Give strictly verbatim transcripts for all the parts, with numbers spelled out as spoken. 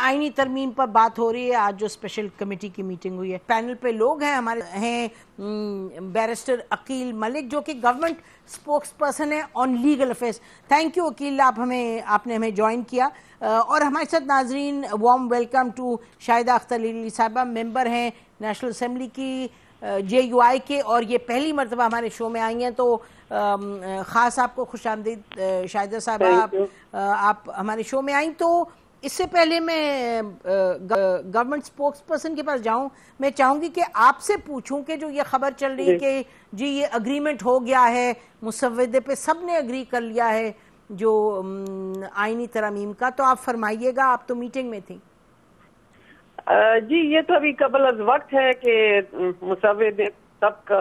آئینی ترمیم پر بات ہو رہی ہے. آج جو اسپیشل کمیٹی کی میٹنگ ہوئی ہے, پینل پہ لوگ ہیں ہمارے ہیں بیرسٹر عقیل ملک جو کہ گورنمنٹ اسپوکس پرسن ہے on legal affairs. Thank you Aqeel, آپ ہمیں آپ نے ہمیں جوائن کیا. اور ہمارے ساتھ ناظرین warm welcome to Shahida Akhtar Laili Sahiba, member ہیں نیشنل اسمبلی کی جے یو آئی کے, اور یہ پہلی مرتبہ ہمارے شو میں آئی ہیں, تو خاص آپ کو خوش آمدید شاہدہ صاحبہ. آپ ہمارے شو میں آئیں. تو اس سے پہلے میں گورنمنٹ اسپوکس پرسن کے پاس جاؤں, میں چاہوں گی کہ آپ سے پوچھوں کہ جو یہ خبر چل رہی ہے کہ جی یہ اگریمنٹ ہو گیا ہے, مسودے پہ سب نے اگری کر لیا ہے جو آئینی ترامیم کا, تو آپ فرمائیے گا, آپ تو میٹنگ میں تھیں. جی یہ تو ابھی قبل از وقت ہے کہ مسودے سب کا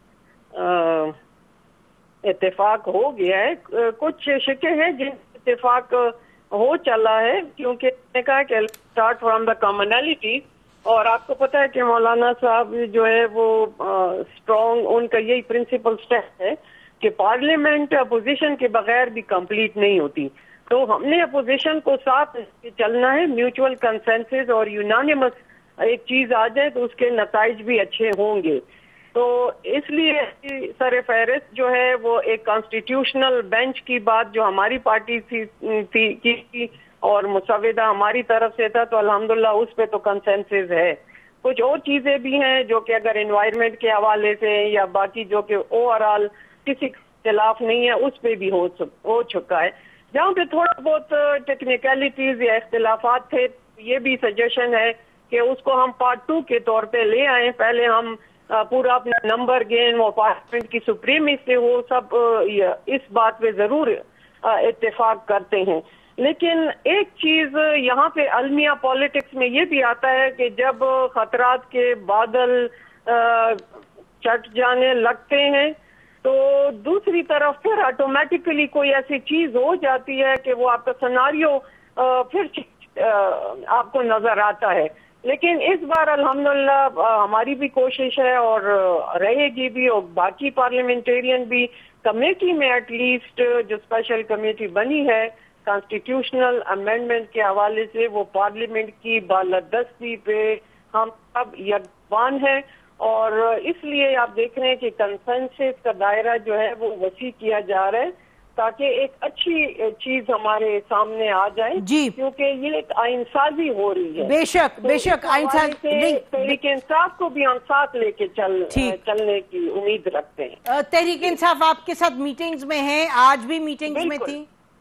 اتفاق ہو گیا ہے. کچھ شکے ہیں جن اتفاق ہو چلا ہے, کیونکہ نے کہا کہ اسٹارٹ فرام دا کامنالٹی, اور آپ کو پتا ہے کہ مولانا صاحب جو ہے وہ اسٹرانگ, ان کا یہی پرنسپل اسٹیپ ہے کہ پارلیمنٹ اپوزیشن کے بغیر بھی کمپلیٹ نہیں ہوتی. تو ہم نے اپوزیشن کو ساتھ چلنا ہے, میوچول کنسنسس اور یونانیمس ایک چیز آ جائے تو اس کے نتائج بھی اچھے ہوں گے. تو اس لیے سر فہرست جو ہے وہ ایک کانسٹیٹیوشنل بینچ کی بات جو ہماری پارٹی تھی کی اور مسودہ ہماری طرف سے تھا, تو الحمدللہ اس پہ تو کنسنسس ہے. کچھ اور چیزیں بھی ہیں جو کہ اگر انوائرمنٹ کے حوالے سے یا باقی جو کہ اوور آل کسی اختلاف نہیں ہے اس پہ بھی ہو چکا ہے. جہاں پہ تھوڑا بہت ٹیکنیکلٹیز یا اختلافات تھے, یہ بھی سجیشن ہے کہ اس کو ہم پارٹ ٹو کے طور پہ لے آئیں. پہلے ہم پورا اپنا نمبر گین وہ پارلیمنٹ کی سپریمیسی ہو, سب اس بات پہ ضرور اتفاق کرتے ہیں. لیکن ایک چیز یہاں پہ المیہ پالیٹکس میں یہ بھی آتا ہے کہ جب خطرات کے بادل چٹ جانے لگتے ہیں تو دوسری طرف پھر آٹومیٹکلی کوئی ایسی چیز ہو جاتی ہے کہ وہ آپ کا سناریو پھر آپ کو نظر آتا ہے. لیکن اس بار الحمدللہ ہماری بھی کوشش ہے اور رہے گی بھی, اور باقی پارلیمنٹیرین بھی کمیٹی میں ایٹ لیسٹ جو اسپیشل کمیٹی بنی ہے کانسٹیٹیوشنل امینڈمنٹ کے حوالے سے, وہ پارلیمنٹ کی بالادستی پہ ہم سب یکبان ہیں. اور اس لیے آپ دیکھ رہے ہیں کہ کنسنسس کا دائرہ جو ہے وہ وسیع کیا جا رہا ہے تاکہ ایک اچھی چیز ہمارے سامنے آ جائے, جی کیونکہ یہ ایک آئین سازی ہو رہی ہے. بے شک بے شک آئین سازی, تحریک انصاف کو بھی ہم ساتھ لے کے چل چلنے کی امید رکھتے ہیں. تحریک انصاف آپ کے ساتھ میٹنگز میں ہیں, آج بھی میٹنگز میں تھی؟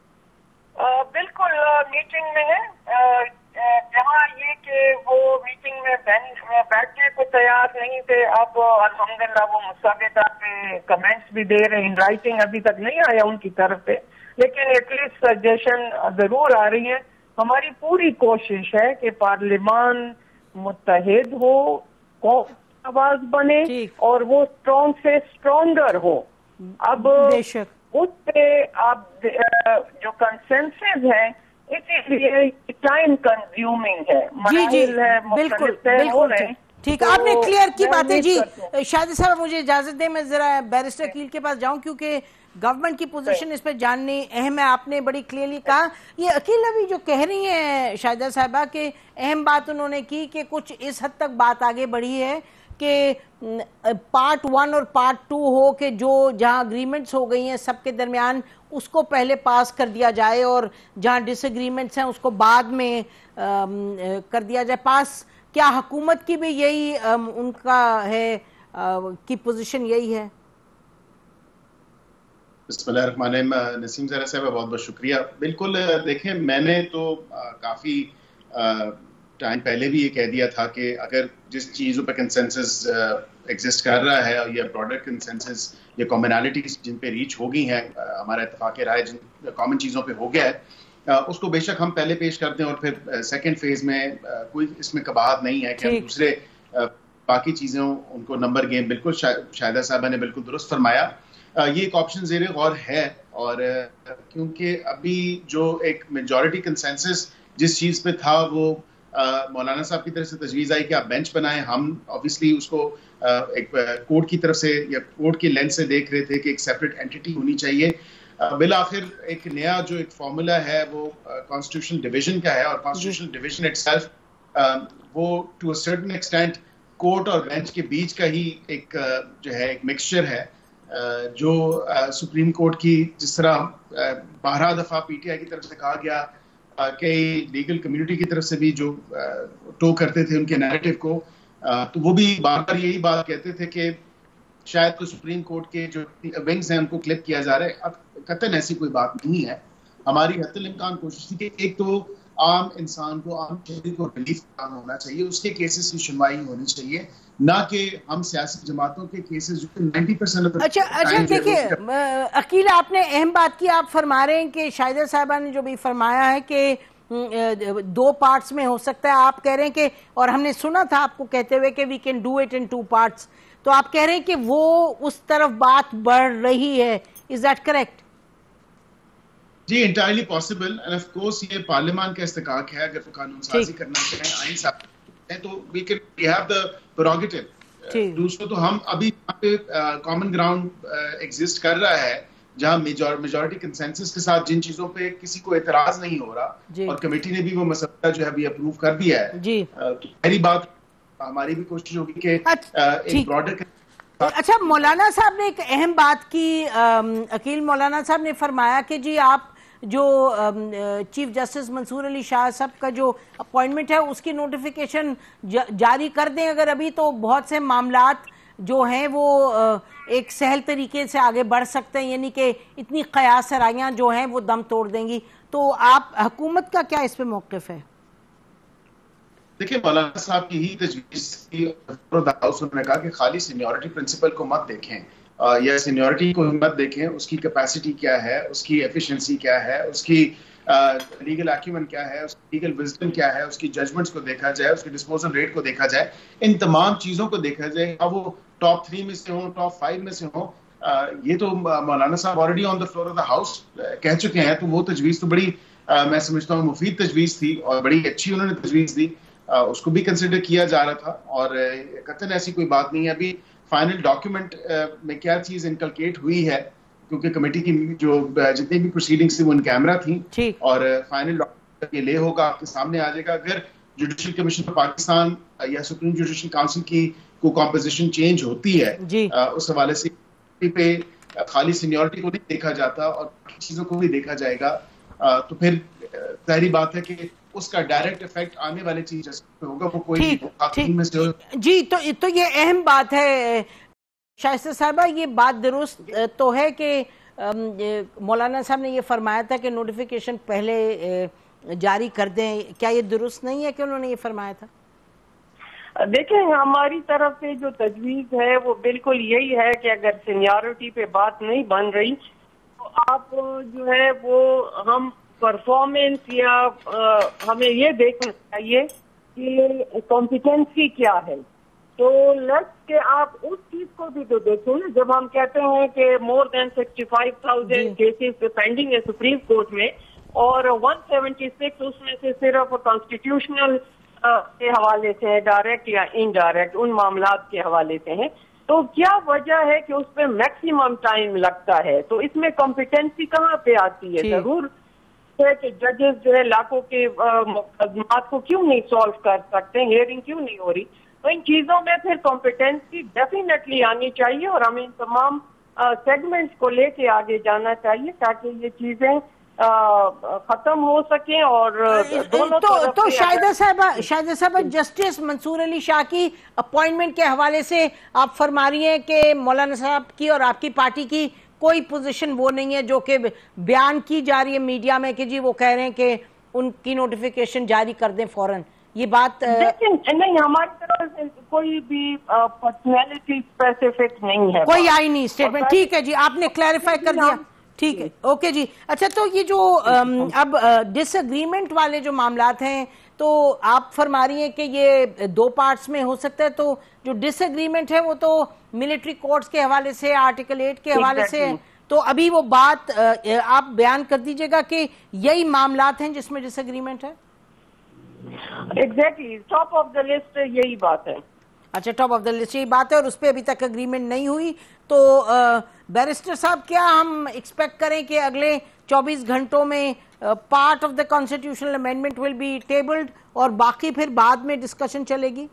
بالکل میٹنگ میں ہے, جہاں یہ کہ وہ میٹنگ میں بیٹھنے کو تیار نہیں تھے. اب الحمدللہ وہ مسودہ پہ کمنٹس بھی دے رہے ہیں, ان رائٹنگ ابھی تک نہیں آیا ان کی طرف سے, لیکن ایٹ لیسٹ سجیشن ضرور آ رہی ہے. ہماری پوری کوشش ہے کہ پارلیمان متحد ہو, قوم آواز بنے, اور وہ اسٹرانگ سے اسٹرانگر ہو. اب اس پہ آپ جو کنسنسس ہے اسی لیے ٹائم کنزیومنگ ہے, مراحل ہے, بالکل بالکل ٹھیک, آپ نے کلیئر کی باتیں. جی شاہدہ صاحب مجھے اجازت دیں, میں ذرا بیرسٹر عقیل کے پاس جاؤں کیونکہ گورنمنٹ کی پوزیشن اس پہ جاننی اہم ہے. آپ نے بڑی کلیئرلی کہا. یہ عقیل ابھی جو کہہ رہی ہیں شاہدہ صاحبہ کہ اہم بات انہوں نے کی کہ کچھ اس حد تک بات آگے بڑھی ہے کہ پارٹ ون اور پارٹ ٹو ہو کہ جو جہاں اگریمنٹس ہو گئی ہیں سب کے درمیان اس کو پہلے پاس کر دیا جائے, اور جہاں ڈس اگریمنٹس ہیں اس کو بعد میں کر دیا جائے پاس. کیا حکومت کی بھی یہی ان کا ہے کی پوزیشن یہی ہے؟ بسم اللہ الرحمن الرحیم. نسیم زہرا صاحب بہت بہت شکریہ. بالکل دیکھیں, میں نے تو کافی ٹائم پہلے بھی یہ کہہ دیا تھا کہ اگر جس چیزوں پہ کنسنسس ایگزسٹ کر رہا ہے اور یہ پروڈکٹ کنسنسس یہ کامنالٹیز جن پہ ریچ ہو گئی ہیں, ہمارا اتفاق رائے جن کامن چیزوں پہ ہو گیا ہے, اس کو بے شک ہم پہلے پیش کرتے ہیں, اور پھر سیکنڈ فیز میں کوئی اس میں قباحت نہیں ہے کہ ہم دوسرے باقی چیزوں ان کو نمبر گیم. بالکل شاہدہ صاحبہ نے بالکل درست فرمایا, یہ ایک آپشن زیر غور ہے. اور کیونکہ ابھی جو ایک میجورٹی کنسنسس جس چیز پہ تھا وہ مولانا صاحب کی طرف سے تجویز آئی کہ آپ بینچ بنائیں. ہم آبویسلی اس کو ایک کورٹ کی طرف سے یا کورٹ کی لینس سے دیکھ رہے تھے کہ ایک سیپریٹ اینٹی ہونی چاہیے. بالآخر ایک نیا جو ایک فارمولا ہے وہ کانسٹیٹیوشن ڈویژن کا ہے, اور کانسٹیٹیوشن ڈویژن اٹ سیلف وہ to a certain extent court اور بینچ کے بیچ کا ہی ایک جو ہے ایک مکسچر ہے, جو سپریم کورٹ کی جس طرح بارہ دفعہ پی ٹی آئی کی طرف سے کہا گیا, کئی لیگل کمیونٹی کی طرف سے بھی جو ٹو کرتے تھے ان کے نیریٹو کو, تو وہ بھی بار بار یہی بات کہتے تھے کہ شاید تو سپریم کورٹ کے جو ونگز ہیں ان کو کلپ کیا جا رہا ہے. اب قطعاً ایسی کوئی بات نہیں ہے. ہماری حتی الامکان کوشش تھی کہ ایک تو عام انسان کو, عام شہری کو ریلیف فراہم ہونا چاہیے, اس کے کیسز کی سنوائی ہونی چاہیے, نہ کہ ہم سیاسی جماعتوں کے کیسز جو نائنٹی پرسینٹ. اچھا اچھا دیکھیے عقیل, آپ نے اہم بات کی, آپ فرما رہے ہیں کہ شاہدہ صاحبہ نے جو بھی فرمایا ہے کہ دو پارٹس میں ہو سکتا ہے, آپ کہہ رہے ہیں کہ, اور ہم نے سنا تھا آپ کو کہتے ہوئے کہ we can do it in two parts, تو آپ کہہ رہے ہیں کہ وہ اس طرف بات بڑھ رہی ہے, از دیٹ کریکٹ؟ جی entirely possible, and of course یہ پارلیمان کا استحقاق ہے, اگر وہ قانون سازی کرنا چاہیں, آئین سازی ہیں, تو we can we have the پروگیٹو. دوسروں تو ہم ابھی یہاں پہ کامن گراؤنڈ ایگزسٹ کر رہا ہے جہاں میجورٹی کنسنسس کے ساتھ جن چیزوں پہ کسی کو اعتراض نہیں ہو رہا, اور کمیٹی نے بھی وہ مسئلہ جو ہے ابھی اپروو کر دیا ہے, جی تو پہلی بات ہماری بھی کوشش ہوگی کہ ایک براڈر. اچھا مولانا صاحب نے ایک اہم بات کی, عقیل مولانا صاحب نے فرمایا کہ جی آپ جو چیف جسٹس منصور علی شاہ صاحب کا جو اپوائنٹمنٹ ہے اس کی نوٹیفیکیشن جاری کر دیں اگر ابھی, تو بہت سے معاملات جو ہیں وہ ایک سہل طریقے سے آگے بڑھ سکتے ہیں, یعنی کہ اتنی قیاس سرائیاں جو ہیں وہ دم توڑ دیں گی. تو آپ حکومت کا کیا اس پہ موقف ہے؟ دیکھیں مولانا صاحب کی ہی تجویز کی, انہوں نے کہا کہ خالی سینیورٹی پرنسپل کو مت دیکھیں, یا سینیورٹی کو مت دیکھیں, اس کی کیپیسٹی کیا ہے, اس کی ایفیشنسی کیا ہے, اس کی لیگل ایکیومن کیا ہے, اس کی لیگل وزڈم کیا ہے, اس کی ججمنٹس کو دیکھا جائے, اس کی ڈسپوزل ریٹ کو دیکھا جائے, ان تمام چیزوں کو دیکھا جائے. اب وہ ٹاپ تھری میں سے ہوں, ٹاپ فائیو میں سے ہوں, یہ تو مولانا صاحب already on the floor of the house کہہ چکے ہیں, تو وہ تجویز تو بڑی میں سمجھتا ہوں مفید تجویز تھی, اور بڑی اچھی انہوں نے تجویز دی, اس کو بھی کنسیڈر کیا جا رہا تھا, اور قطعاً ایسی کوئی بات نہیں ہے. ابھی فائنل ڈاکیومنٹ میں کیا چیز انکلکیٹ ہوئی ہے, کیونکہ کمیٹی کی جو جتنی بھی پروسیڈنگز تھیں وہ ان کیمرہ تھیں, اور فائنل ڈاکیومنٹ یہ لے ہوگا, آپ کے سامنے آ جائے گا. اگر جوڈیشل کمیشن آف پاکستان یا سپریم جوڈیشل کاؤنسل کی کو کمپوزیشن چینج ہوتی ہے, اس حوالے سے پہ خالی سینیورٹی کو نہیں دیکھا جاتا اور باقی چیزوں کو بھی دیکھا جائے گا, تو پھر ظاہری بات ہے کہ اس کا ڈائریکٹ ایفیکٹ آنے والے چیز پہ ہوگا, وہ کوئی میں سے. جی تو تو یہ اہم بات ہے شائستہ صاحبہ, یہ بات درست تو ہے کہ مولانا صاحب نے یہ فرمایا تھا کہ نوٹیفیکیشن پہلے جاری کر دیں, کیا یہ درست نہیں ہے کہ انہوں نے یہ فرمایا تھا؟ دیکھیں ہماری طرف سے جو تجویز ہے وہ بالکل یہی ہے کہ اگر سینیورٹی پہ بات نہیں بن رہی تو آپ جو ہے وہ ہم پرفارمنس یا ہمیں یہ دیکھنا چاہیے کہ کمپیٹنسی کیا ہے. تو لیٹس کہ آپ اس چیز کو بھی تو دیکھیں نا, جب ہم کہتے ہیں کہ more than sixty five thousand cases pending ہے سپریم کورٹ میں, اور ون سیونٹی سکس اس میں سے صرف کانسٹیٹیوشنل کے حوالے سے ڈائریکٹ یا انڈائریکٹ ان معاملات کے حوالے سے ہیں, تو کیا وجہ ہے کہ اس پہ میکسیمم ٹائم لگتا ہے؟ تو اس میں کمپیٹنسی کہاں پہ آتی ہے؟ ضرور ہے کہ ججز جو ہے لاکھوں کے مقدمات کو کیوں نہیں سالو کر سکتے, ہیئرنگ کیوں نہیں ہو رہی, تو ان چیزوں میں پھر کمپیٹنسی ڈیفینیٹلی آنی چاہیے, اور ہمیں ان تمام سیگمنٹس کو لے کے آگے جانا چاہیے تاکہ یہ چیزیں ختم ہو سکیں. اور دونوں تو تو شاہدہ صاحبہ شاہدہ صاحبہ جسٹس منصور علی شاہ کی اپوائنٹمنٹ کے حوالے سے آپ فرما رہی ہیں کہ مولانا صاحب کی اور آپ کی پارٹی کی کوئی پوزیشن وہ نہیں ہے جو کہ بیان کی جا رہی ہے میڈیا میں کہ جی وہ کہہ رہے ہیں کہ ان کی نوٹیفیکیشن جاری کر دیں فوراً, یہ بات نہیں ہماری طرف سے کوئی بھی پرسنالٹی اسپیسیفک نہیں ہے, کوئی آئی نہیں اسٹیٹمنٹ. ٹھیک ہے جی, آپ نے کلیریفائی کر دیا, ٹھیک ہے, اوکے جی. اچھا تو یہ جو اب ڈس اگریمنٹ والے جو معاملات ہیں تو آپ فرما رہی ہیں کہ یہ دو پارٹس میں ہو سکتا ہے, تو جو ڈس اگریمنٹ ہے وہ تو ملٹری کورٹس کے حوالے سے, آرٹیکل ایٹ کے حوالے سے, تو ابھی وہ بات آپ بیان کر دیجئے گا کہ یہی معاملات ہیں جس میں ڈس اگریمنٹ ہے. Exactly top of the list یہی بات ہے. اچھا ٹاپ آف دا لسٹ یہی بات ہے, اور اس پہ ابھی تک اگریمنٹ نہیں ہوئی. تو بیرسٹر صاحب کیا ہم ایکسپیکٹ کریں کہ اگلے چوبیس گھنٹوں میں part of the constitutional amendment will be tabled اور باقی پھر بعد میں ڈسکشن چلے گی؟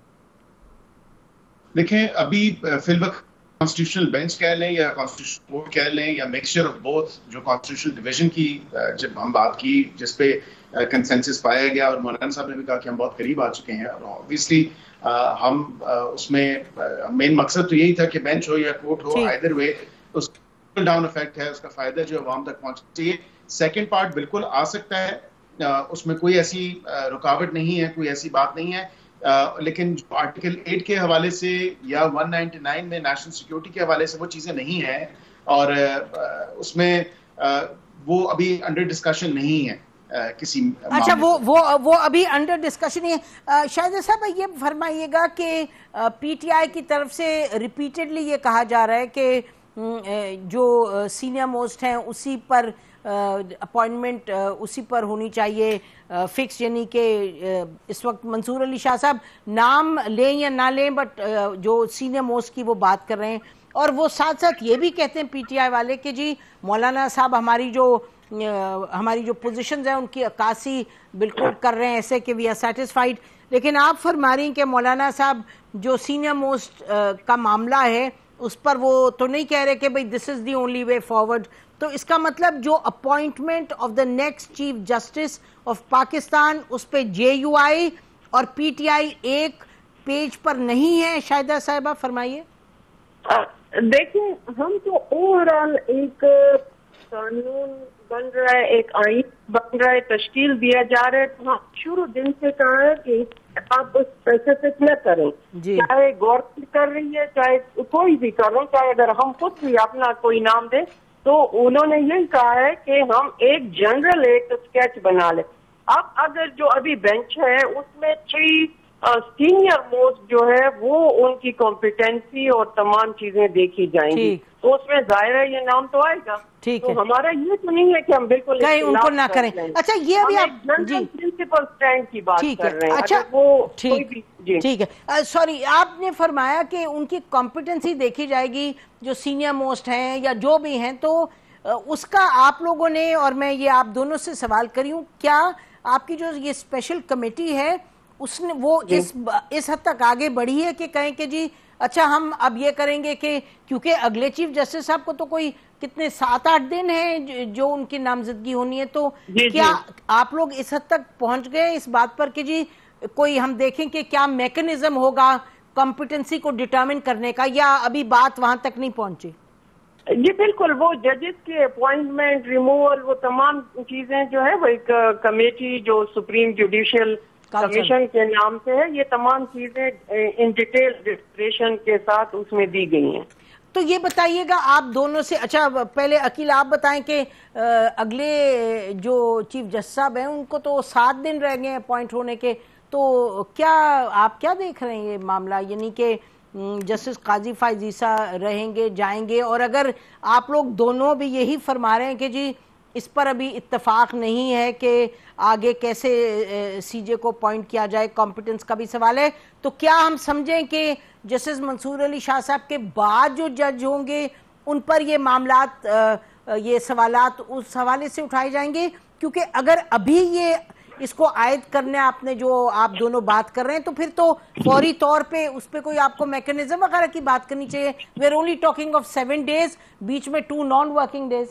دیکھیں ابھی فی الوقت کانسٹیٹیوشنل بینچ کہہ لیں یا کانسٹیٹیوشنل کورٹ کہہ لیں یا مکسچر آف بوتھ، جو کانسٹیٹیوشنل ڈویژن کی جب ہم بات کی جس پہ کنسنسس پایا گیا اور مولانا صاحب نے بھی کہا کہ ہم بہت قریب آ چکے ہیں، اور اوبیسلی ہم اس میں مین مقصد تو یہی تھا کہ بینچ ہو یا کورٹ ہو، آئیدر وے اس کا ڈاؤن افیکٹ ہے، اس کا فائدہ جو عوام تک پہنچنا چاہیے۔ سیکنڈ پارٹ بالکل آ سکتا ہے، اس میں کوئی ایسی رکاوٹ نہیں ہے، کوئی ایسی بات نہیں ہے، لیکن جو آرٹیکل ایٹ کے حوالے سے یا ون نائنٹی نائن میں نیشنل سیکیورٹی کے حوالے سے وہ چیزیں نہیں ہیں، اور اس میں وہ ابھی انڈر ڈسکشن نہیں ہے کسی۔ اچھا وہ وہ وہ ابھی انڈر ڈسکشن ہے۔ شاہد صاحب یہ فرمائیے گا کہ پی ٹی آئی کی طرف سے ریپیٹڈلی یہ کہا جا رہا ہے کہ جو سینئر موسٹ ہیں اسی پر اپوائنٹمنٹ اسی پر ہونی چاہیے فکس، یعنی کہ اس وقت منصور علی شاہ صاحب نام لیں یا نہ لیں بٹ جو سینئر موسٹ کی وہ بات کر رہے ہیں، اور وہ ساتھ ساتھ یہ بھی کہتے ہیں پی ٹی آئی والے کہ جی مولانا صاحب ہماری جو ہماری جو پوزیشنز ہیں ان کی عکاسی بالکل کر رہے ہیں ایسے کہ وی آر سیٹسفائیڈ، لیکن آپ فرما رہی ہیں کہ مولانا صاحب جو سینئر موسٹ کا معاملہ ہے اس پر وہ تو نہیں کہہ رہے کہ بھئی دس از دی اونلی وے فارورڈ، تو اس کا مطلب جو appointment of the next chief justice of Pakistan اس پہ جے یو آئی اور پی ٹی آئی ایک پیج پر نہیں ہے؟ شاہدہ صاحبہ فرمائیے۔ دیکھیں ہم تو اوور آل ایک قانون بن رہا ہے، ایک آئین بن رہا ہے، تشکیل دیا جا رہا ہے، تو ہم شروع دن سے کہا ہے کہ آپ اسپیسیفک نہ کریں، چاہے گورنمنٹ کر رہی ہے چاہے کوئی بھی کر رہے ہیں، چاہے اگر ہم خود بھی اپنا کوئی نام دیں، تو انہوں نے یہی کہا ہے کہ ہم ایک جنرل ایک اسکیچ بنا لیں۔ اب اگر جو ابھی بینچ ہے اس میں تھری سینئر موسٹ جو ہے وہ ان کی کمپیٹنسی اور تمام چیزیں دیکھی جائیں گی، تو اس میں ظاہر ہے یہ نام تو آئے گا۔ تو ہمارا یہ تو نہیں ہے کہ ہم بالکل ان کو نہ کریں۔ اچھا یہ ابھی آپ جنرل پرنسپل اسٹینڈ کی بات کر رہے ہیں۔ اچھا وہ ٹھیک ہے، سوری آپ نے فرمایا کہ ان کی کمپیٹنسی دیکھی جائے گی جو سینئر موسٹ ہیں یا جو بھی ہیں، تو اس کا آپ لوگوں نے، اور میں یہ آپ دونوں سے سوال کری ہوں، کیا آپ کی جو یہ اسپیشل کمیٹی ہے اس نے وہ اس اس حد تک آگے بڑھی ہے کہ کہیں کہ جی اچھا ہم اب یہ کریں گے کہ کیونکہ اگلے چیف جسٹس صاحب کو تو کوئی کتنے سات آٹھ دن ہیں جو ان کی نامزدگی ہونی ہے، تو کیا آپ لوگ اس حد تک پہنچ گئے اس بات پر کہ جی کوئی ہم دیکھیں کہ کیا میکنزم ہوگا کمپیٹنسی کو ڈٹرمن کرنے کا، یا ابھی بات وہاں تک نہیں پہنچی؟ جی بالکل، وہ ججز کے اپوائنٹمنٹ ریموول وہ تمام چیزیں جو ہے وہ ایک کمیٹی جو سپریم جوڈیشل کمیشن کے نام سے ہے، یہ تمام چیزیں ان ڈیٹیل ڈسکریشن کے ساتھ اس میں دی گئی ہیں۔ تو یہ بتائیے گا آپ دونوں سے، اچھا پہلے عقیل آپ بتائیں کہ اگلے جو چیف جسٹس صاحب ہیں ان کو تو سات دن رہ گئے اپوائنٹ ہونے کے، تو کیا آپ کیا دیکھ رہے ہیں یہ معاملہ، یعنی کہ جسٹس قاضی فائز عیسیٰ رہیں گے جائیں گے، اور اگر آپ لوگ دونوں بھی یہی فرما رہے ہیں کہ جی اس پر ابھی اتفاق نہیں ہے کہ آگے کیسے سی جے کو اپوائنٹ کیا جائے، کمپیٹنس کا بھی سوال ہے، تو کیا ہم سمجھیں کہ جسٹس منصور علی شاہ صاحب کے بعد جو جج ہوں گے ان پر یہ معاملات یہ سوالات اس حوالے سے اٹھائے جائیں گے؟ کیونکہ اگر ابھی یہ اس کو عائد کرنے آپ نے جو آپ دونوں بات کر رہے ہیں تو پھر تو فوری طور پہ اس پہ کوئی آپ کو میکنزم وغیرہ کی بات کرنی چاہیے۔ We are only talking of seven days, بیچ میں ٹو نان ورکنگ ڈیز۔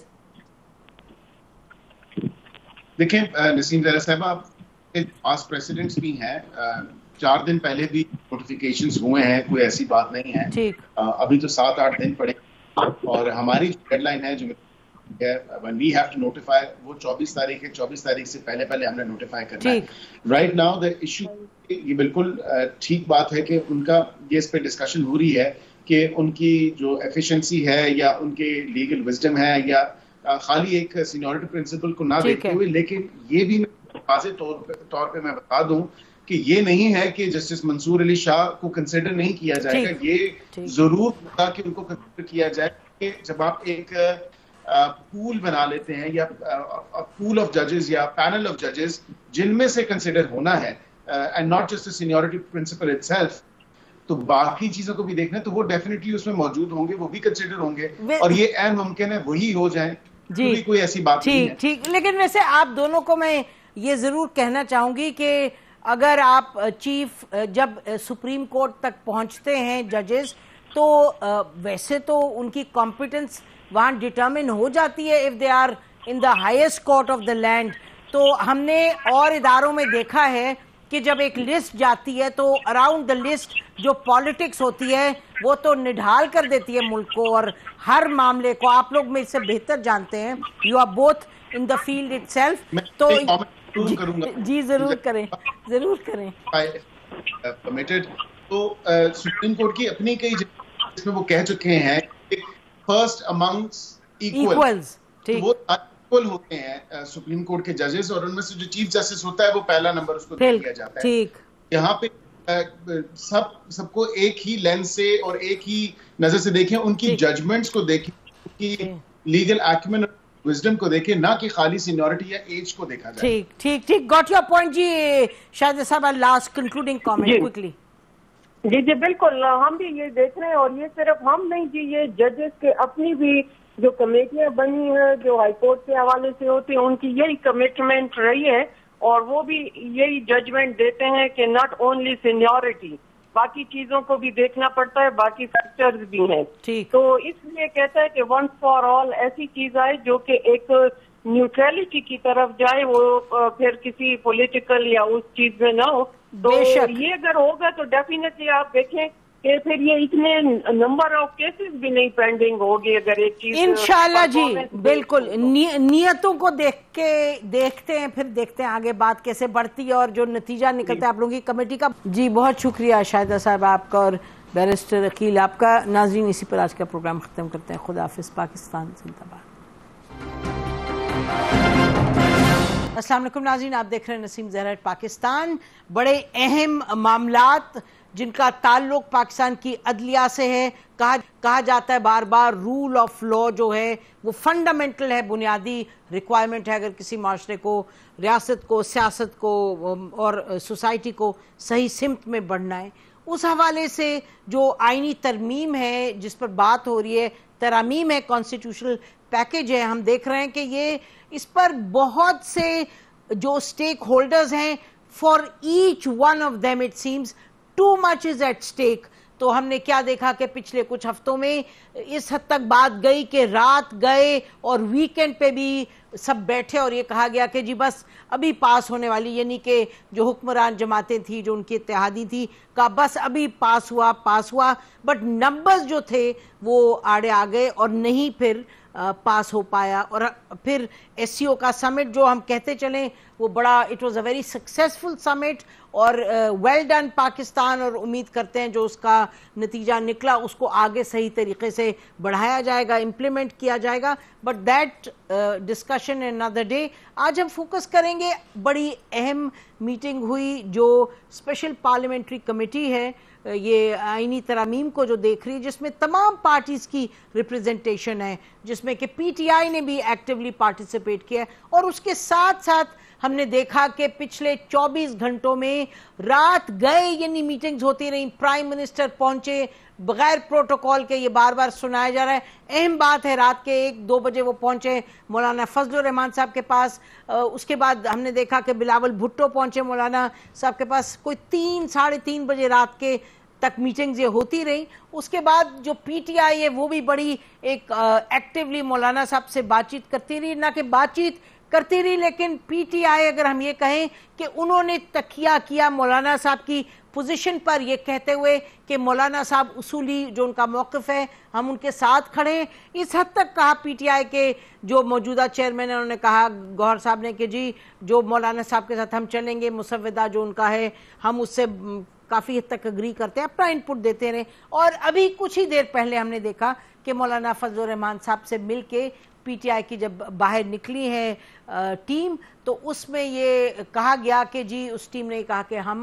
دیکھیں نسیم زہرا صاحبہ، پاس پریسیڈنٹس بھی ہیں، چار دن پہلے بھی نوٹیفیکیشنز ہوئے ہیں، کوئی ایسی بات نہیں ہے، ابھی تو سات آٹھ دن پڑے، اور ہماری ڈیڈ لائن ہے جو when we have to notify وہ چوبیس تاریخ ہے، چوبیس تاریخ سے پہلے پہلے ہم نے نوٹیفائی کرنا ہے۔ رائٹ ناؤ دا ایشو، یہ بالکل ٹھیک بات ہے کہ ان کا یہ اس پہ ڈسکشن ہو رہی ہے کہ ان کی جو ایفیشنسی ہے یا ان کے لیگل وزڈم ہے یا خالی ایک سینیورٹی پرنسپل کو نہ دیکھتے ہوئے، لیکن یہ بھی واضح طور پہ میں بتا دوں کہ یہ نہیں ہے کہ جسٹس منصور علی شاہ کو کنسیڈر نہیں کیا جائے گا، یہ ضرور ہوگا کہ ان کو کنسیڈر کیا جائے کہ جب آپ ایک پول بنا لیتے ہیں یا پول آف ججز یا پینل آف ججز جن میں سے کنسیڈر ہونا ہے، and not just seniority principle itself, تو باقی چیزوں کو بھی دیکھنا ہے تو وہ ڈیفینیٹلی اس میں موجود ہوں گے, وہ بھی کنسیڈر ہوں گے, اور یہ عین ممکن ہے وہی ہو جائیں. جی کوئی ایسی بات نہیں ہے. ٹھیک. لیکن ویسے آپ دونوں کو میں یہ ضرور کہنا چاہوں گی کہ اگر آپ چیف جب سپریم کورٹ تک پہنچتے ہیں ججز, تو ویسے تو ان کی کمپیٹنس وہاں ڈٹرمن ہو جاتی ہے if they are in the highest court of the land. تو ہم نے اور اداروں میں دیکھا ہے کہ جب ایک لسٹ جاتی ہے تو اراؤنڈ دا لسٹ جو پالیٹکس ہوتی ہے وہ تو نڈھال کر دیتی ہے ملک کو, اور ہر معاملے کو آپ لوگ میں سے بہتر جانتے ہیں, you are both in the field itself. تو جی ضرور کریں ضرور کریں. تو سپریم کورٹ کی اپنی کئی جس میں وہ کہہ چکے ہیں فرسٹ امنگس ایکولز, وہ ایکول ہوتے ہیں سپریم کورٹ کے ججز, اور ان میں سے جو چیف جسٹس ہوتا ہے وہ پہلا نمبر اس کو دیا جاتا ہے. ٹھیک. یہاں پہ سب سب کو ایک ہی لینس سے اور ایک ہی نظر سے دیکھیں, ان کی ججمنٹس کو دیکھیں, ان کی لیگل ایکومن اور وزڈم کو دیکھیں, نہ کہ خالی سینیورٹی یا ایج کو دیکھا جائے. ٹھیک ٹھیک ٹھیک گاٹ یور پوائنٹ. جی شاہد صاحب لاسٹ کنکلوڈنگ کامنٹ کوئکلی. جی جی بالکل, ہم بھی یہ دیکھ رہے ہیں, اور یہ صرف ہم نہیں جی, یہ ججز کے اپنی بھی جو کمیٹیاں بنی ہیں جو ہائی کورٹ کے حوالے سے ہوتی ہیں, ان کی یہی کمٹمنٹ رہی ہے, اور وہ بھی یہی ججمنٹ دیتے ہیں کہ ناٹ اونلی سینیورٹی, باقی چیزوں کو بھی دیکھنا پڑتا ہے, باقی فیکٹرز بھی ہیں. تو اس لیے کہتا ہے کہ ونس فار آل ایسی چیز آئے جو کہ ایک نیوٹرلٹی کی طرف جائے, وہ پھر کسی پولیٹیکل یا اس چیز میں نہ ہو. تو یہ اگر ہوگا تو ڈیفینیٹلی آپ دیکھیں کہ پھر یہ اتنے نمبر آف کیسز بھی نہیں پینڈنگ ہوگی اگر ایک چیز انشاءاللہ. جی بالکل, نیتوں کو دیکھ کے دیکھتے ہیں, پھر دیکھتے ہیں آگے بات کیسے بڑھتی ہے اور جو نتیجہ نکلتا ہے آپ لوگوں کی کمیٹی کا. جی بہت شکریہ شاہدہ صاحب آپ کا اور بیرسٹر عقیل آپ کا. ناظرین اسی پر آج کا پروگرام ختم کرتے ہیں. خدا حافظ. پاکستان زندہ باد. السلام علیکم ناظرین, آپ دیکھ رہے ہیں نسیم زہرا پاکستان. بڑے اہم معاملات جن کا تعلق پاکستان کی عدلیہ سے ہے. کہا کہا جاتا ہے بار بار رول آف لا جو ہے وہ فنڈامنٹل ہے, بنیادی ریکوائرمنٹ ہے اگر کسی معاشرے کو, ریاست کو, سیاست کو اور سوسائٹی کو صحیح سمت میں بڑھنا ہے. اس حوالے سے جو آئینی ترمیم ہے جس پر بات ہو رہی ہے, ترامیم ہے, کانسٹیٹیوشنل پیکج ہے, ہم دیکھ رہے ہیں کہ یہ اس پر بہت سے جو سٹیک ہولڈرز ہیں, for each one of them it seems too much is at stake. تو ہم نے کیا دیکھا کہ پچھلے کچھ ہفتوں میں اس حد تک بات گئی کہ رات گئے اور ویکینڈ پہ بھی سب بیٹھے اور یہ کہا گیا کہ جی بس ابھی پاس ہونے والی, یعنی کہ جو حکمران جماعتیں تھیں جو ان کی اتحادی تھی کہا بس ابھی پاس ہوا پاس ہوا بٹ نمبرز جو تھے وہ آڑے آ گئے اور نہیں پھر پاس ہو پایا. اور پھر ایس سی او کا سمٹ جو ہم کہتے چلیں وہ بڑا it was a very successful summit اور ویل ڈن پاکستان, اور امید کرتے ہیں جو اس کا نتیجہ نکلا اس کو آگے صحیح طریقے سے بڑھایا جائے گا, امپلیمنٹ کیا جائے گا. But that discussion another day. آج ہم فوکس کریں گے, بڑی اہم میٹنگ ہوئی جو اسپیشل پارلیمنٹری کمیٹی ہے یہ آئینی ترامیم کو جو دیکھ رہی ہے, جس میں تمام پارٹیز کی ریپریزنٹیشن ہے, جس میں کہ پی ٹی آئی نے بھی ایکٹیولی پارٹیسپیٹ کیا ہے. اور اس کے ساتھ ساتھ ہم نے دیکھا کہ پچھلے چوبیس گھنٹوں میں رات گئے یعنی میٹنگز ہوتی رہیں, پرائم منسٹر پہنچے بغیر پروٹوکول کے, یہ بار بار سنایا جا رہا ہے. اہم بات ہے رات کے ایک دو بجے وہ پہنچے مولانا فضل الرحمان صاحب کے پاس. اس کے بعد ہم نے دیکھا کہ بلاول بھٹو پہنچے مولانا صاحب کے پاس. کوئی تین ساڑھے تین بجے رات کے تک میٹنگز یہ ہوتی رہیں. اس کے بعد جو پی ٹی آئی ہے وہ بھی بڑی ایک ایکٹیولی مولانا صاحب سے بات چیت کرتی رہی, نہ کہ بات چیت کرتی رہی لیکن پی ٹی آئی اگر ہم یہ کہیں کہ انہوں نے تکیہ کیا مولانا صاحب کی پوزیشن پر, یہ کہتے ہوئے کہ مولانا صاحب اصولی جو ان کا موقف ہے ہم ان کے ساتھ کھڑے ہیں. اس حد تک کہا پی ٹی آئی کے جو موجودہ چیئرمین انہوں نے کہا گوہر صاحب نے کہ جی جو مولانا صاحب کے ساتھ ہم چلیں گے, مسودہ جو ان کا ہے ہم اس سے کافی حد تک اگری کرتے ہیں, اپنا انپٹ دیتے رہے. اور ابھی کچھ ہی دیر پہلے ہم نے دیکھا کہ مولانا فضل الرحمان صاحب سے مل کے پی ٹی آئی کی جب باہر نکلی ہے ٹیم تو اس میں یہ کہا گیا کہ جی اس ٹیم نے کہا کہ ہم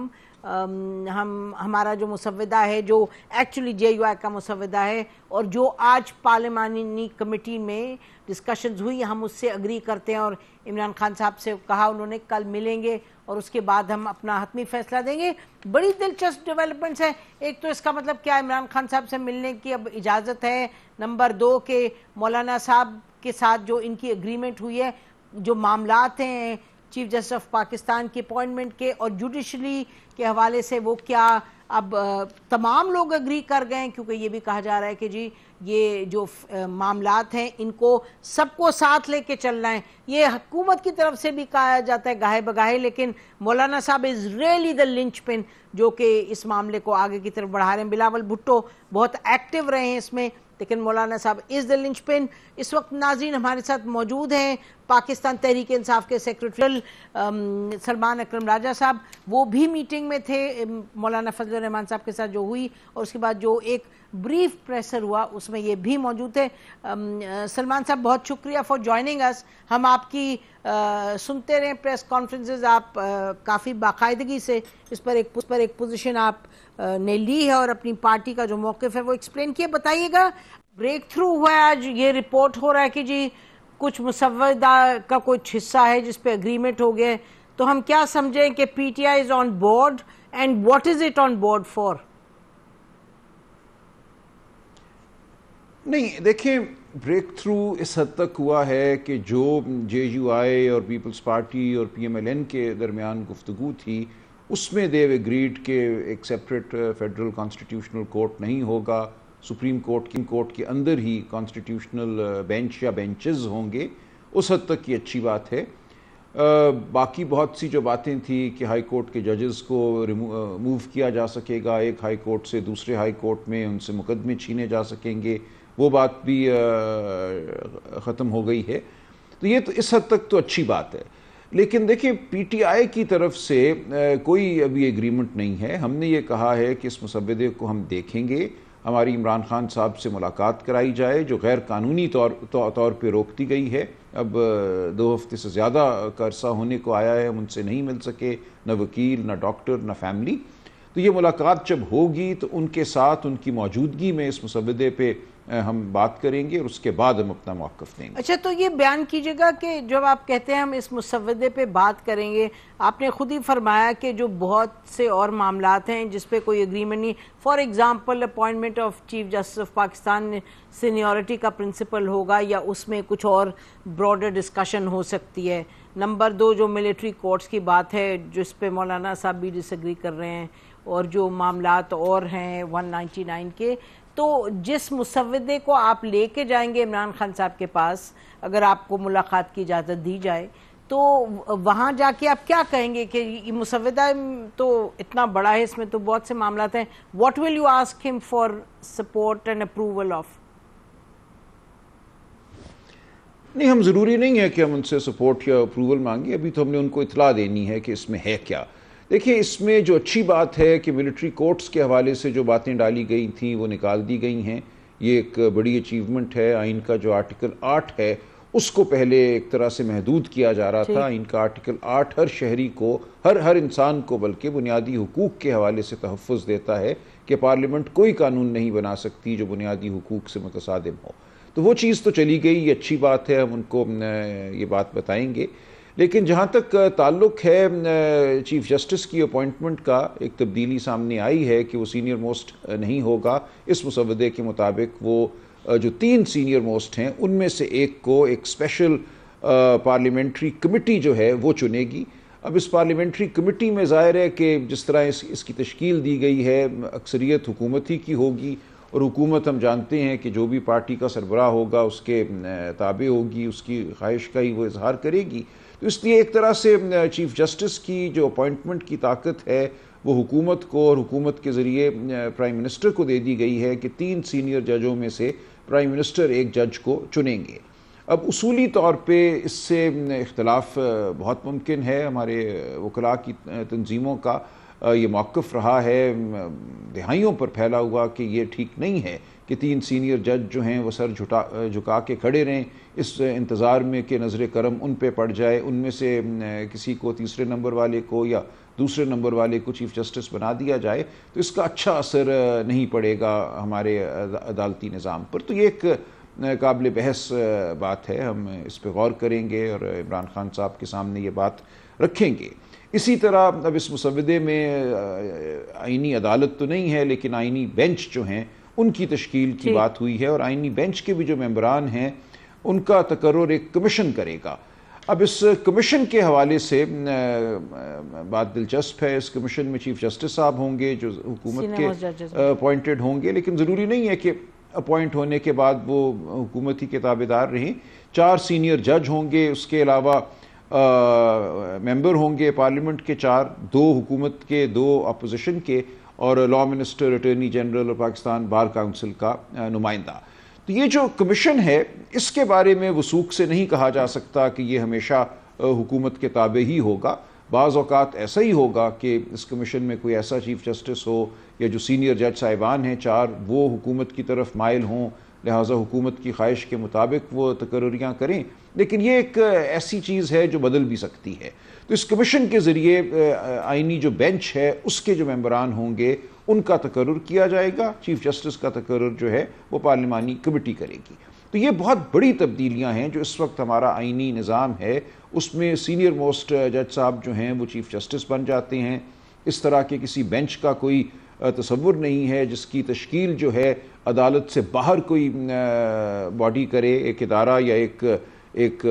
ہم ہمارا جو مسودہ ہے جو ایکچولی جے یو آئی کا مسودہ ہے اور جو آج پارلیمانی کمیٹی میں ڈسکشنز ہوئی ہم اس سے اگری کرتے ہیں اور عمران خان صاحب سے کہا انہوں نے کل ملیں گے اور اس کے بعد ہم اپنا حتمی فیصلہ دیں گے. بڑی دلچسپ ڈیولپمنٹس ہیں. ایک تو اس کا مطلب کیا عمران خان صاحب سے ملنے کی اب اجازت ہے. نمبر دو کہ مولانا صاحب کے ساتھ جو ان کی اگریمنٹ ہوئی ہے جو معاملات ہیں چیف جسٹس آف پاکستان کی اپوائنٹمنٹ کے اور جوڈیشلی کے حوالے سے وہ کیا اب تمام لوگ اگری کر گئے ہیں کیونکہ یہ بھی کہا جا رہا ہے کہ جی یہ جو معاملات ہیں ان کو سب کو ساتھ لے کے چلنا ہے. یہ حکومت کی طرف سے بھی کہا جاتا ہے گاہے بگاہے لیکن مولانا صاحب از ریئلی دا لنچ پن جو کہ اس معاملے کو آگے کی طرف بڑھا رہے ہیں. بلاول بھٹو بہت ایکٹیو رہے ہیں اس میں لیکن مولانا صاحب از دا لنچ پن. اس وقت ناظرین ہمارے ساتھ موجود ہیں پاکستان تحریک انصاف کے سیکرٹری سلمان اکرم راجہ صاحب. وہ بھی میٹنگ میں تھے مولانا فضل الرحمان صاحب کے ساتھ جو ہوئی اور اس کے بعد جو ایک بریف پریسر ہوا اس میں یہ بھی موجود تھے. سلمان صاحب بہت شکریہ فار جوائننگ اس. ہم آپ کی سنتے رہے پریس کانفرنسز. آپ کافی باقاعدگی سے اس پر ایک اس پر ایک پوزیشن آپ نے لی ہے اور اپنی پارٹی کا جو موقف ہے وہ ایکسپلین کیے. بتائیے گا بریک تھرو ہوا ہے آج. یہ رپورٹ ہو رہا ہے کہ جی کچھ مسودہ کا کچھ حصہ ہے جس پہ اگریمنٹ ہو گیا تو ہم کیا سمجھیں کہ P T I is on board and what is it on board for? نہیں دیکھیں بریک تھرو اس حد تک ہوا ہے کہ جو جے یو آئی اور پیپلز پارٹی اور پی ایم ایل این کے درمیان گفتگو تھی اس میں دیو ایگریڈ کہ ایک سیپریٹ فیڈرل کانسٹیٹیوشنل کورٹ نہیں ہوگا. سپریم کورٹ کی کورٹ کے اندر ہی کانسٹیٹیوشنل بینچ یا بینچز ہوں گے. اس حد تک یہ اچھی بات ہے. باقی بہت سی جو باتیں تھیں کہ ہائی کورٹ کے ججز کو موو کیا جا سکے گا ایک ہائی کورٹ سے دوسرے ہائی کورٹ میں, ان سے مقدمے چھینے جا سکیں گے, وہ بات بھی ختم ہو گئی ہے. تو یہ تو اس حد تک تو اچھی بات ہے. لیکن دیکھیں پی ٹی آئی کی طرف سے کوئی ابھی ایگریمنٹ نہیں ہے. ہم نے یہ کہا ہے کہ اس مسودے کو ہم دیکھیں گے. ہماری عمران خان صاحب سے ملاقات کرائی جائے جو غیر قانونی طور طور پہ روک دی گئی ہے. اب دو ہفتے سے زیادہ کا عرصہ ہونے کو آیا ہے, ہم ان سے نہیں مل سکے, نہ وکیل نہ ڈاکٹر نہ فیملی. تو یہ ملاقات جب ہوگی تو ان کے ساتھ ان کی موجودگی میں اس مسودے پہ ہم بات کریں گے اور اس کے بعد ہم اپنا موقف دیں گے. اچھا تو یہ بیان کیجئے گا کہ جب آپ کہتے ہیں ہم اس مسودے پہ بات کریں گے, آپ نے خود ہی فرمایا کہ جو بہت سے اور معاملات ہیں جس پہ کوئی اگریمنٹ نہیں, for example appointment of chief justice of Pakistan seniority کا پرنسپل ہوگا یا اس میں کچھ اور براڈر ڈسکشن ہو سکتی ہے. نمبر دو جو ملٹری کورٹس کی بات ہے جس پہ مولانا صاحب بھی ڈس ایگری کر رہے ہیں اور جو معاملات اور ہیں ون نائنٹی نائن کے. تو جس مسودے کو آپ لے کے جائیں گے عمران خان صاحب کے پاس اگر آپ کو ملاقات کی اجازت دی جائے تو وہاں جا کے آپ کیا کہیں گے کہ یہ مسودہ تو اتنا بڑا ہے, اس میں تو بہت سے معاملات ہیں. واٹ ول یو آسک ہم for support and approval of? نہیں, ہم ضروری نہیں ہے کہ ہم ان سے سپورٹ یا اپروول مانگیں. ابھی تو ہم نے ان کو اطلاع دینی ہے کہ اس میں ہے کیا. دیکھیں اس میں جو اچھی بات ہے کہ ملٹری کورٹس کے حوالے سے جو باتیں ڈالی گئی تھیں وہ نکال دی گئی ہیں. یہ ایک بڑی اچیومنٹ ہے. آئین کا جو آرٹیکل آٹھ ہے اس کو پہلے ایک طرح سے محدود کیا جا رہا تھا. آئین کا آرٹیکل آٹھ ہر شہری کو, ہر ہر انسان کو بلکہ بنیادی حقوق کے حوالے سے تحفظ دیتا ہے کہ پارلیمنٹ کوئی قانون نہیں بنا سکتی جو بنیادی حقوق سے متصادم ہو. تو وہ چیز تو چلی گئی, یہ اچھی بات ہے, ہم ان کو یہ بات بتائیں گے. لیکن جہاں تک تعلق ہے چیف جسٹس کی اپوائنٹمنٹ کا, ایک تبدیلی سامنے آئی ہے کہ وہ سینئر موسٹ نہیں ہوگا. اس مسودے کے مطابق وہ جو تین سینئر موسٹ ہیں ان میں سے ایک کو ایک اسپیشل پارلیمنٹری کمیٹی جو ہے وہ چنے گی. اب اس پارلیمنٹری کمیٹی میں ظاہر ہے کہ جس طرح اس اس کی تشکیل دی گئی ہے اکثریت حکومت ہی کی ہوگی اور حکومت ہم جانتے ہیں کہ جو بھی پارٹی کا سربراہ ہوگا اس کے تابع ہوگی, اس کی خواہش کا ہی وہ اظہار کرے گی. تو اس لیے ایک طرح سے چیف جسٹس کی جو اپوائنٹمنٹ کی طاقت ہے وہ حکومت کو اور حکومت کے ذریعے پرائم منسٹر کو دے دی گئی ہے کہ تین سینئر ججوں میں سے پرائم منسٹر ایک جج کو چنیں گے. اب اصولی طور پہ اس سے اختلاف بہت ممکن ہے. ہمارے وکلاء کی تنظیموں کا یہ موقف رہا ہے دہائیوں پر پھیلا ہوا کہ یہ ٹھیک نہیں ہے کہ کہ تین سینئر جج جو ہیں وہ سر جھٹا جھکا کے کھڑے رہیں اس انتظار میں کہ نظر کرم ان پہ پڑ جائے، ان میں سے کسی کو تیسرے نمبر والے کو یا دوسرے نمبر والے کو چیف جسٹس بنا دیا جائے تو اس کا اچھا اثر نہیں پڑے گا ہمارے عدالتی نظام پر۔ تو یہ ایک قابل بحث بات ہے، ہم اس پہ غور کریں گے اور عمران خان صاحب کے سامنے یہ بات رکھیں گے۔ اسی طرح اب اس مسودے میں آئینی عدالت تو نہیں ہے لیکن آئینی بینچ جو ہیں ان کی تشکیل کی بات ہوئی ہے، اور آئینی بینچ کے بھی جو ممبران ہیں ان کا تقرر ایک کمیشن کرے گا۔ اب اس کمیشن کے حوالے سے بات دلچسپ ہے، اس کمیشن میں چیف جسٹس صاحب ہوں گے جو حکومت کے اپوائنٹڈ ہوں گے، لیکن ضروری نہیں ہے کہ اپوائنٹ ہونے کے بعد وہ حکومتی کے تابعدار رہیں۔ چار سینئر جج ہوں گے، اس کے علاوہ ممبر ہوں گے پارلیمنٹ کے چار، دو حکومت کے، دو اپوزیشن کے، اور لا منسٹر، اٹارنی جنرل اور پاکستان بار کاؤنسل کا نمائندہ۔ تو یہ جو کمیشن ہے اس کے بارے میں وثوق سے نہیں کہا جا سکتا کہ یہ ہمیشہ حکومت کے تابع ہی ہوگا۔ بعض اوقات ایسا ہی ہوگا کہ اس کمیشن میں کوئی ایسا چیف جسٹس ہو یا جو سینئر جج صاحبان ہیں چار وہ حکومت کی طرف مائل ہوں، لہٰذا حکومت کی خواہش کے مطابق وہ تقرریاں کریں، لیکن یہ ایک ایسی چیز ہے جو بدل بھی سکتی ہے۔ تو اس کمیشن کے ذریعے آئینی جو بینچ ہے اس کے جو ممبران ہوں گے ان کا تقرر کیا جائے گا، چیف جسٹس کا تقرر جو ہے وہ پارلیمانی کمیٹی کرے گی۔ تو یہ بہت بڑی تبدیلیاں ہیں جو اس وقت ہمارا آئینی نظام ہے، اس میں سینئر موسٹ جج صاحب جو ہیں وہ چیف جسٹس بن جاتے ہیں۔ اس طرح کے کسی بینچ کا کوئی تصور نہیں ہے جس کی تشکیل جو ہے عدالت سے باہر کوئی باڈی کرے، ایک ادارہ یا ایک ایک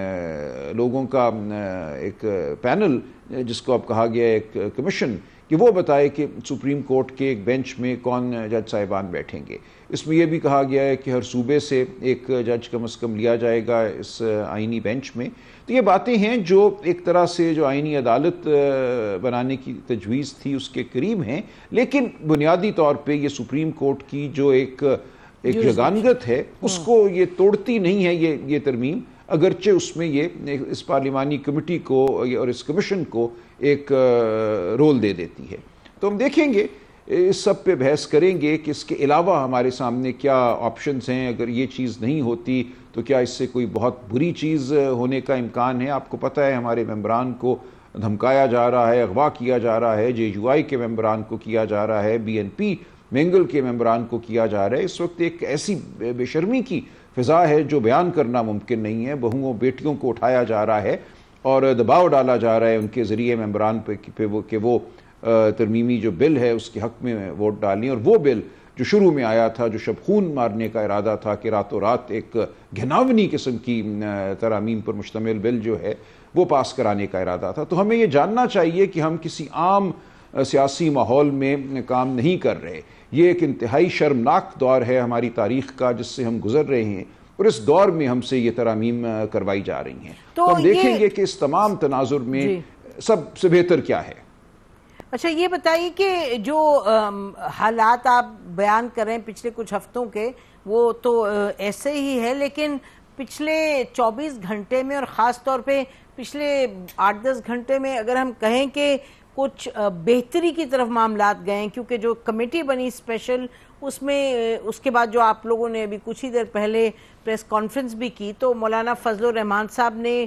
لوگوں کا ایک پینل جس کو اب کہا گیا ہے ایک کمیشن، کہ وہ بتائے کہ سپریم کورٹ کے ایک بینچ میں کون جج صاحبان بیٹھیں گے۔ اس میں یہ بھی کہا گیا ہے کہ ہر صوبے سے ایک جج کم از کم لیا جائے گا اس آئینی بینچ میں۔ تو یہ باتیں ہیں جو ایک طرح سے جو آئینی عدالت بنانے کی تجویز تھی اس کے قریب ہیں، لیکن بنیادی طور پہ یہ سپریم کورٹ کی جو ایک ایک یگانگت ہے اس کو یہ توڑتی نہیں ہے یہ یہ ترمیم، اگرچہ اس میں یہ اس پارلیمانی کمیٹی کو اور اس کمیشن کو ایک رول دے دیتی ہے۔ تو ہم دیکھیں گے، اس سب پہ بحث کریں گے کہ اس کے علاوہ ہمارے سامنے کیا آپشنز ہیں، اگر یہ چیز نہیں ہوتی تو کیا اس سے کوئی بہت بری چیز ہونے کا امکان ہے۔ آپ کو پتہ ہے ہمارے ممبران کو دھمکایا جا رہا ہے، اغوا کیا جا رہا ہے، جے یو آئی کے ممبران کو کیا جا رہا ہے، بی این پی مینگل کے ممبران کو کیا جا رہا ہے۔ اس وقت ایک ایسی بے شرمی کی فضا ہے جو بیان کرنا ممکن نہیں ہے۔ بہوؤں بیٹیوں کو اٹھایا جا رہا ہے اور دباؤ ڈالا جا رہا ہے ان کے ذریعے ممبران پہ کہ وہ ترمیمی جو بل ہے اس کے حق میں ووٹ ڈالیں، اور وہ بل جو شروع میں آیا تھا جو شب خون مارنے کا ارادہ تھا کہ راتوں رات ایک گھناونی قسم کی ترامیم پر مشتمل بل جو ہے وہ پاس کرانے کا ارادہ تھا۔ تو ہمیں یہ جاننا چاہیے کہ ہم کسی عام سیاسی ماحول میں کام نہیں کر رہے۔ یہ ایک انتہائی شرمناک دور ہے ہماری تاریخ کا جس سے ہم گزر رہے ہیں، اور اس دور میں ہم سے یہ ترامیم کروائی جا رہی ہیں۔ تو ہم دیکھیں گے کہ اس تمام تناظر میں سب سے بہتر کیا ہے۔ اچھا یہ بتائیے کہ جو حالات آپ بیان کر رہے ہیں پچھلے کچھ ہفتوں کے وہ تو ایسے ہی ہے، لیکن پچھلے چوبیس گھنٹے میں اور خاص طور پہ پچھلے آٹھ دس گھنٹے میں اگر ہم کہیں کہ کچھ بہتری کی طرف معاملات گئے، کیونکہ جو کمیٹی بنی اسپیشل اس میں اس کے بعد جو آپ لوگوں نے ابھی کچھ ہی دیر پہلے پریس کانفرنس بھی کی تو مولانا فضل الرحمان صاحب نے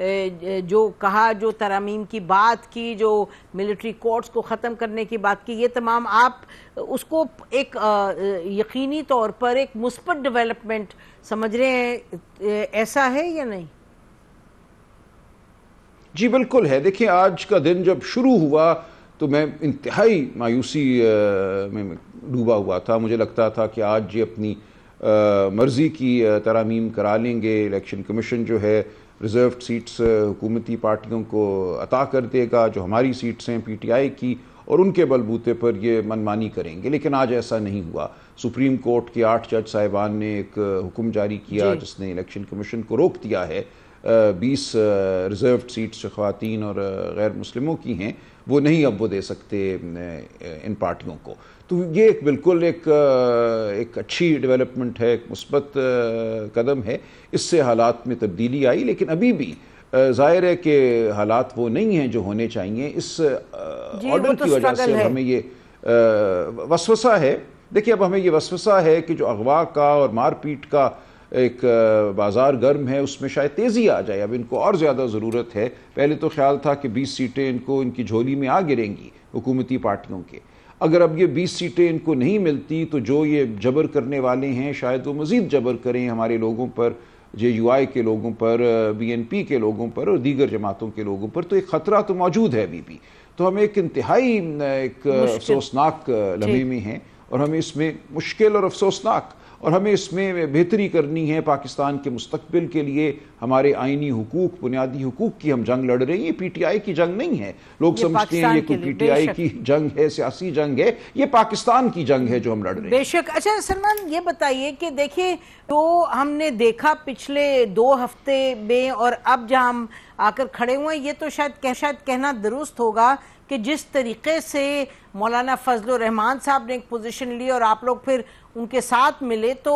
جو کہا، جو ترامیم کی بات کی، جو ملٹری کورٹس کو ختم کرنے کی بات کی، یہ تمام آپ اس کو ایک یقینی طور پر ایک مثبت ڈیولپمنٹ سمجھ رہے ہیں، ایسا ہے یا نہیں؟ جی بالکل ہے۔ دیکھیں آج کا دن جب شروع ہوا تو میں انتہائی مایوسی میں ڈوبا ہوا تھا۔ مجھے لگتا تھا کہ آج یہ اپنی مرضی کی ترامیم کرا لیں گے، الیکشن کمیشن جو ہے ریزروڈ سیٹس حکومتی پارٹیوں کو عطا کر دے گا جو ہماری سیٹس ہیں پی ٹی آئی کی، اور ان کے بلبوتے پر یہ منمانی کریں گے، لیکن آج ایسا نہیں ہوا۔ سپریم کورٹ کے آٹھ جج صاحبان نے ایک حکم جاری کیا جس نے الیکشن کمیشن کو روک دیا ہے بیس ریزروڈ سیٹس جو خواتین اور غیر مسلموں کی ہیں وہ نہیں اب وہ دے سکتے ان پارٹیوں کو۔ تو یہ ایک بالکل ایک ایک اچھی ڈیولپمنٹ ہے، ایک مثبت قدم ہے، اس سے حالات میں تبدیلی آئی، لیکن ابھی بھی ظاہر ہے کہ حالات وہ نہیں ہیں جو ہونے چاہیے۔ اس آرڈر کی وجہ سے ہمیں یہ وسوسہ ہے دیکھیے اب ہمیں یہ وسوسہ ہے کہ جو اغوا کا اور مار پیٹ کا ایک بازار گرم ہے اس میں شاید تیزی آ جائے. اب ان کو اور زیادہ ضرورت ہے. پہلے تو خیال تھا کہ بیس سیٹیں ان کو ان کی جھولی میں آ گریں گی حکومتی پارٹیوں کے. اگر اب یہ بیس سیٹیں ان کو نہیں ملتی تو جو یہ جبر کرنے والے ہیں شاید وہ مزید جبر کریں ہمارے لوگوں پر, جے یو آئی کے لوگوں پر, بی این پی کے لوگوں پر اور دیگر جماعتوں کے لوگوں پر. تو ایک خطرہ تو موجود ہے ابھی بھی. تو ہم ایک انتہائی ایک افسوسناک لمحے میں ہیں اور ہمیں اس میں مشکل اور افسوسناک اور ہمیں اس میں بہتری کرنی ہے. پاکستان کے مستقبل کے لیے ہمارے آئینی حقوق, بنیادی حقوق کی ہم جنگ لڑ رہے ہیں. یہ پی ٹی آئی کی جنگ نہیں ہے. لوگ سمجھتے ہیں یہ کوئی پی ٹی آئی کی جنگ ہے, سیاسی جنگ ہے. یہ پاکستان کی جنگ ہے جو ہم لڑ رہے ہیں. بے شک. اچھا سلمان یہ بتائیے کہ دیکھیں تو ہم نے دیکھا پچھلے دو ہفتے میں اور اب جہاں ہم آ کر کھڑے ہوئے ہیں, یہ تو شاید شاید کہنا درست ہوگا کہ جس طریقے سے مولانا فضل الرحمان صاحب نے ایک پوزیشن لی اور آپ لوگ پھر ان کے ساتھ ملے, تو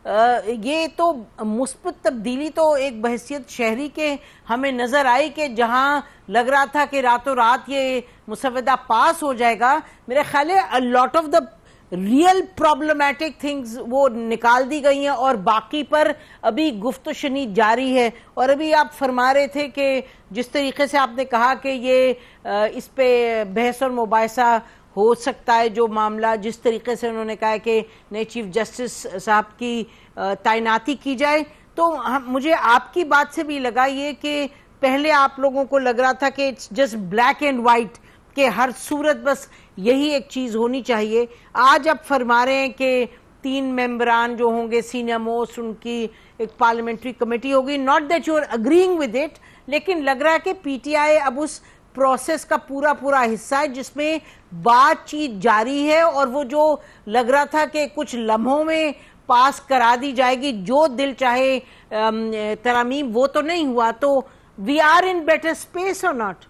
یہ تو مثبت تبدیلی تو ایک بحیثیت شہری کے ہمیں نظر آئی کہ جہاں لگ رہا تھا کہ راتوں رات یہ مسودہ پاس ہو جائے گا, میرے خیال ہے a lot of the real problematic things وہ نکال دی گئی ہیں اور باقی پر ابھی گفت و شنید جاری ہے. اور ابھی آپ فرما رہے تھے کہ جس طریقے سے آپ نے کہا کہ یہ اس پہ بحث اور مباحثہ ہو سکتا ہے, جو معاملہ جس طریقے سے انہوں نے کہا کہ نئے چیف جسٹس صاحب کی تعیناتی کی جائے, تو مجھے آپ کی بات سے بھی لگا یہ کہ پہلے آپ لوگوں کو لگ رہا تھا کہ it's just black and white, کہ ہر صورت بس یہی ایک چیز ہونی چاہیے. آج آپ فرما رہے ہیں کہ تین ممبران جو ہوں گے سینئر موسٹ, ان کی ایک پارلیمنٹری کمیٹی ہوگی. Not that you are agreeing with it, لیکن لگ رہا ہے کہ پی ٹی آئی اب اس پروسیس کا پورا پورا حصہ ہے جس میں بات چیت جاری ہے, اور وہ جو لگ رہا تھا کہ کچھ لمحوں میں پاس کرا دی جائے گی جو دل چاہے ترامیم, وہ تو نہیں ہوا. تو we are in better space or not?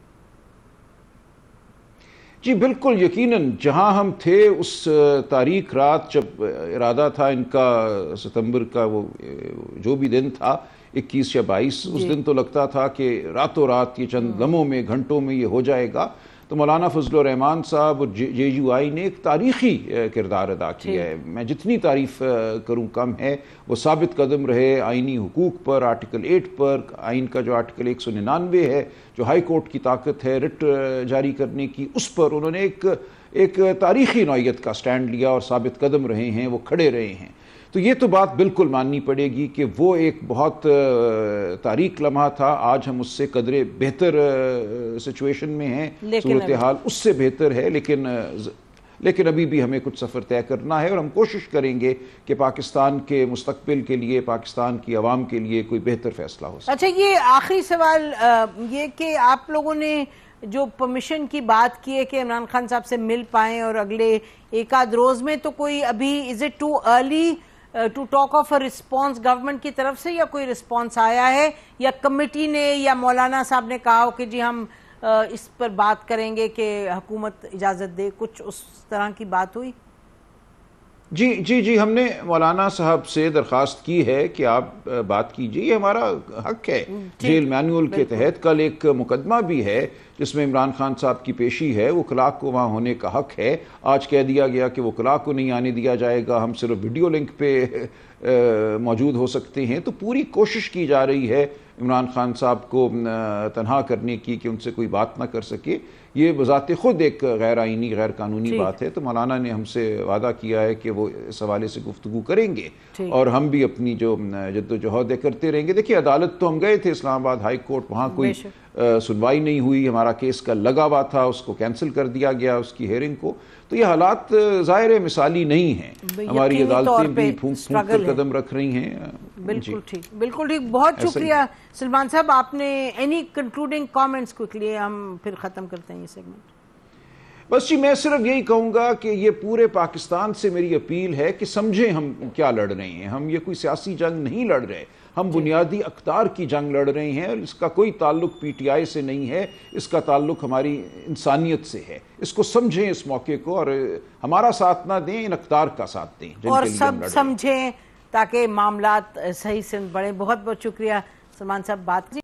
جی بالکل, یقیناً جہاں ہم تھے اس تاریخ رات جب ارادہ تھا ان کا ستمبر کا وہ جو بھی دن تھا اکیس یا بائیس, اس دن تو لگتا تھا کہ راتوں رات یہ چند لمحوں میں گھنٹوں میں یہ ہو جائے گا. تو مولانا فضل الرحمان صاحب اور جے یو آئی نے ایک تاریخی کردار ادا کیا ہے. میں جتنی تعریف کروں کم ہے. وہ ثابت قدم رہے آئینی حقوق پر, آرٹیکل ایٹ پر, آئین کا جو آرٹیکل ایک سو ننانوے ہے جو ہائی کورٹ کی طاقت ہے رٹ جاری کرنے کی, اس پر انہوں نے ایک ایک تاریخی نوعیت کا سٹینڈ لیا اور ثابت قدم رہے ہیں, وہ کھڑے رہے ہیں. تو یہ تو بات بالکل ماننی پڑے گی کہ وہ ایک بہت تاریخ لمحہ تھا. آج ہم اس سے قدرے بہتر سچویشن میں ہیں, صورتحال اس سے بہتر ہے, لیکن لیکن ابھی بھی ہمیں کچھ سفر طے کرنا ہے اور ہم کوشش کریں گے کہ پاکستان کے مستقبل کے لیے, پاکستان کی عوام کے لیے کوئی بہتر فیصلہ ہو سکے. اچھا یہ آخری سوال یہ کہ آپ لوگوں نے جو پرمیشن کی بات کی ہے کہ عمران خان صاحب سے مل پائیں اور اگلے ایک آدھ روز میں, تو کوئی ابھی is it too early to talk of a response government کی طرف سے, یا کوئی رسپانس آیا ہے, یا کمیٹی نے یا مولانا صاحب نے کہا ہو کہ جی ہم اس پر بات کریں گے کہ حکومت اجازت دے, کچھ اس طرح کی بات ہوئی؟ جی جی جی ہم نے مولانا صاحب سے درخواست کی ہے کہ آپ بات کیجیے, یہ ہمارا حق ہے. جیل مینول کے تحت کل ایک مقدمہ بھی ہے جس میں عمران خان صاحب کی پیشی ہے, وہ کلاک کو وہاں ہونے کا حق ہے. آج کہہ دیا گیا کہ وہ کلاک کو نہیں آنے دیا جائے گا, ہم صرف ویڈیو لنک پہ موجود ہو سکتے ہیں. تو پوری کوشش کی جا رہی ہے عمران خان صاحب کو تنہا کرنے کی کہ ان سے کوئی بات نہ کر سکے. یہ بذات خود ایک غیر آئینی غیر قانونی بات ہے. تو مولانا نے ہم سے وعدہ کیا ہے کہ وہ اس حوالے سے گفتگو کریں گے اور ہم بھی اپنی جو جد و جہد کرتے رہیں گے. دیکھیے عدالت تو ہم گئے تھے اسلام آباد ہائی کورٹ, وہاں کوئی سنوائی نہیں ہوئی. ہمارا کیس کا لگا ہوا تھا, اس کو کینسل کر دیا گیا اس کی ہیئرنگ کو. تو یہ حالات ظاہر مثالی نہیں ہیں. ہماری عدالتیں بھی پھونک پھونک کر قدم رکھ رہی ہیں. بالکل ٹھیک, بالکل ٹھیک. بہت شکریہ سلمان صاحب. آپ نے اینی کنکلوڈنگ کامنٹس کوئکلی, ہم پھر ختم کرتے ہیں یہ سیگمنٹ. بس جی میں صرف یہی کہوں گا کہ یہ پورے پاکستان سے میری اپیل ہے کہ سمجھیں ہم کیا لڑ رہے ہیں. ہم یہ کوئی سیاسی جنگ نہیں لڑ رہے, ہم بنیادی اقدار کی جنگ لڑ رہے ہیں. اور اس کا کوئی تعلق پی ٹی آئی سے نہیں ہے, اس کا تعلق ہماری انسانیت سے ہے. اس کو سمجھیں اس موقع کو, اور ہمارا ساتھ نہ دیں, ان اقدار کا ساتھ دیں اور سب سمجھیں تاکہ معاملات صحیح سے بڑھیں. بہت بہت شکریہ سلمان صاحب. بات